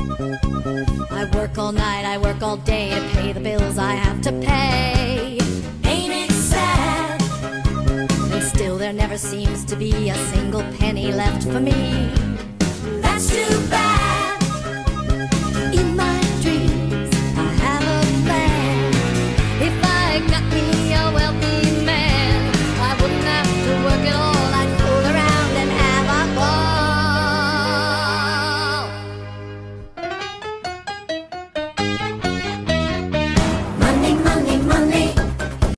I work all night, I work all day to pay the bills I have to pay. Ain't it sad? And still there never seems to be a single penny left for me. That's too bad.